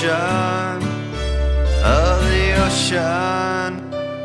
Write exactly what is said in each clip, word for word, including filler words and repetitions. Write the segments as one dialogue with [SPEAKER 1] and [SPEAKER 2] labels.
[SPEAKER 1] ocean, of the ocean.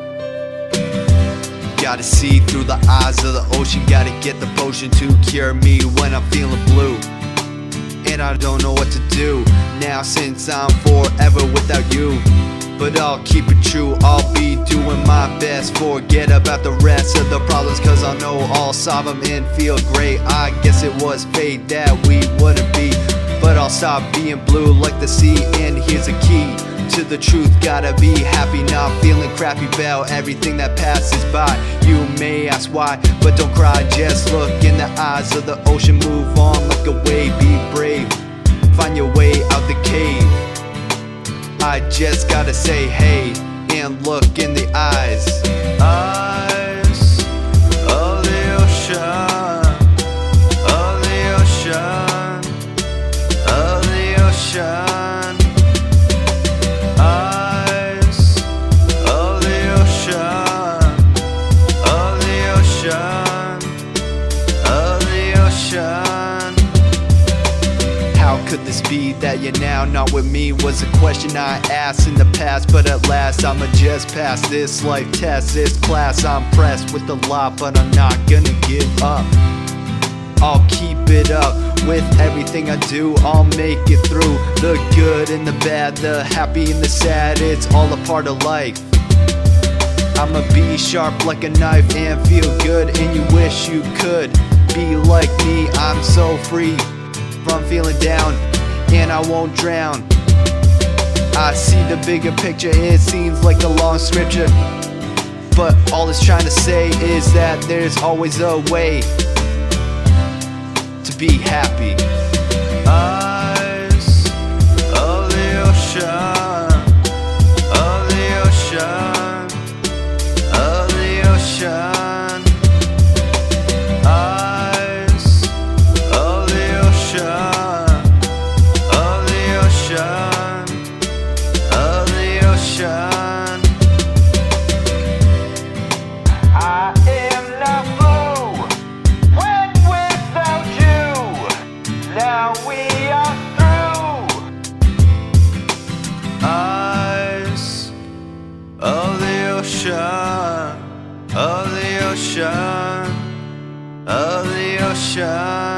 [SPEAKER 1] Gotta see through the eyes of the ocean, gotta get the potion to cure me when I'm feeling blue. And I don't know what to do now since I'm forever without you. But I'll keep it true, I'll be doing my best. Forget about the rest of the problems, cause I know I'll solve them and feel great. I guess it was fate that we wouldn't be, but I'll stop being blue like the sea. And here's a key to the truth, gotta be happy, not feeling crappy about everything that passes by. You may ask why, but don't cry, just look in the eyes of the ocean. Move on like a wave, be brave, find your way out the cave. I just gotta say hey, and look in the eyes. Eyes of the ocean, of the ocean, of the ocean. Eyes of the ocean, of the ocean, of the ocean. How could this be that you're now not with me, was a question I asked in the past. But at last I'ma just pass this life test, this class. I'm pressed with a lot, but I'm not gonna give up. I'll keep it up with everything I do, I'll make it through. The good and the bad, the happy and the sad, it's all a part of life. I'ma be sharp like a knife and feel good, and you wish you could be like me. I'm so free from feeling down, and I won't drown. I see the bigger picture, it seems like a long scripture, but all it's trying to say is that there's always a way to be happy. Eyes of the ocean, of the ocean, of the ocean. Eyes of the ocean, of the ocean, of the ocean. I am not blue when without you. Now we are through. Eyes of the ocean, of the ocean, of the ocean.